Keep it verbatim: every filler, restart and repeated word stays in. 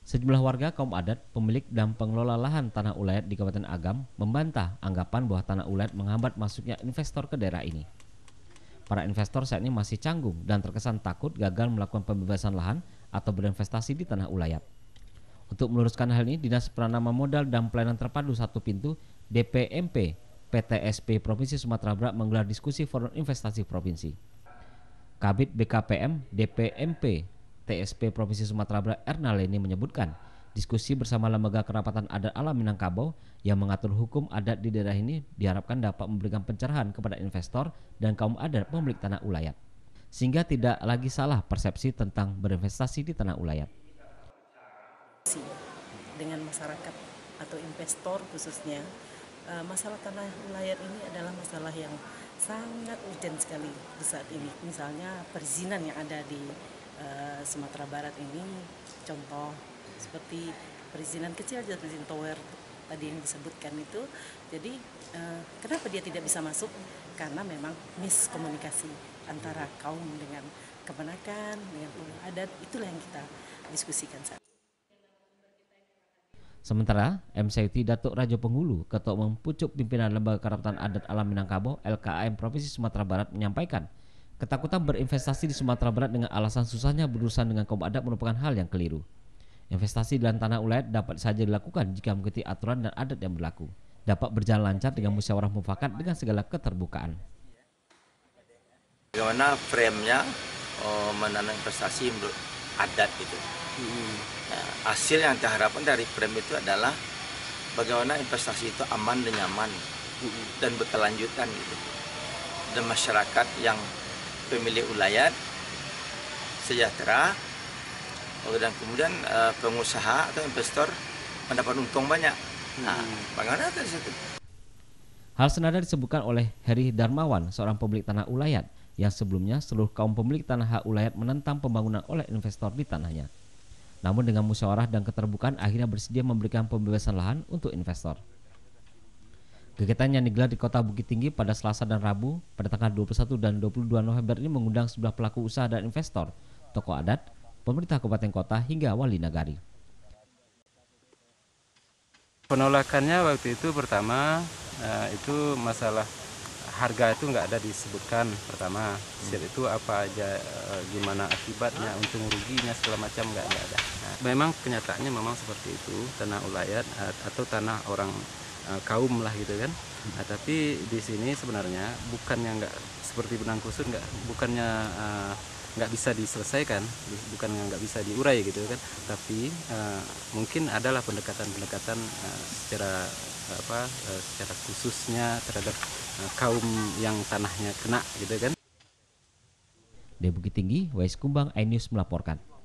Sejumlah warga kaum adat, pemilik dan pengelola lahan tanah ulayat di Kabupaten Agam membantah anggapan bahwa tanah ulayat menghambat masuknya investor ke daerah ini. Para investor saat ini masih canggung dan terkesan takut gagal melakukan pembebasan lahan atau berinvestasi di tanah ulayat. Untuk meluruskan hal ini, Dinas Pranama Modal dan Pelayanan Terpadu Satu Pintu D P M P P T S P Provinsi Sumatera Barat menggelar diskusi forum investasi provinsi. Kabid B K P M D P M P T S P Provinsi Sumatera Barat Erna Leni menyebutkan, diskusi bersama Lembaga Kerapatan Adat Alam Minangkabau yang mengatur hukum adat di daerah ini diharapkan dapat memberikan pencerahan kepada investor dan kaum adat pemilik tanah ulayat, sehingga tidak lagi salah persepsi tentang berinvestasi di tanah ulayat. Dengan masyarakat atau investor khususnya, masalah tanah ulayat ini adalah masalah yang sangat urgent sekali di saat ini. Misalnya perizinan yang ada di uh, Sumatera Barat ini, contoh seperti perizinan kecil aja, perizinan tower tadi yang disebutkan itu. Jadi uh, kenapa dia tidak bisa masuk? Karena memang miskomunikasi antara kaum dengan kemenakan, dengan adat, itulah yang kita diskusikan saat ini. Sementara M C T Datuk Rajo Penghulu, Ketua Umum Pucuk Pimpinan Lembaga Kerapatan Adat Alam Minangkabau L K A M Provinsi Sumatera Barat menyampaikan, ketakutan berinvestasi di Sumatera Barat dengan alasan susahnya berurusan dengan kaum adat merupakan hal yang keliru. Investasi dalam tanah ulayat dapat saja dilakukan jika mengikuti aturan dan adat yang berlaku. Dapat berjalan lancar dengan musyawarah mufakat dengan segala keterbukaan. Bagaimana frame-nya oh, menanam investasi menurut adat itu. Hmm. Nah, hasil yang diharapkan dari frame itu adalah bagaimana investasi itu aman dan nyaman hmm. dan berkelanjutan gitu. Dan masyarakat yang pemilik ulayat sejahtera dan kemudian uh, pengusaha atau investor mendapat untung banyak. Nah, hmm. bagaimana dari situ? Hal senada disebutkan oleh Heri Darmawan, seorang pemilik tanah ulayat, yang sebelumnya seluruh kaum pemilik tanah hak ulayat menentang pembangunan oleh investor di tanahnya. Namun dengan musyawarah dan keterbukaan akhirnya bersedia memberikan pembebasan lahan untuk investor. Kegiatan yang digelar di Kota Bukit Tinggi pada Selasa dan Rabu pada tanggal dua puluh satu dan dua puluh dua November ini mengundang sejumlah pelaku usaha dan investor, tokoh adat, pemerintah kabupaten kota hingga wali nagari. Penolakannya waktu itu pertama uh, itu masalah harga itu nggak ada disebutkan pertama. Setelah itu apa aja uh, gimana akibatnya, untung ruginya segala macam nggak ada. Nah, memang kenyataannya memang seperti itu, tanah ulayat uh, atau tanah orang uh, kaum lah gitu kan. Nah, tapi di sini sebenarnya bukannya nggak seperti benang kusut, nggak bukannya uh, nggak bisa diselesaikan, bukan nggak bisa diurai gitu kan, tapi uh, mungkin adalah pendekatan-pendekatan uh, secara apa uh, secara khususnya terhadap uh, kaum yang tanahnya kena gitu kan. Di Bukit Tinggi, Wais Kumbang, iNews melaporkan.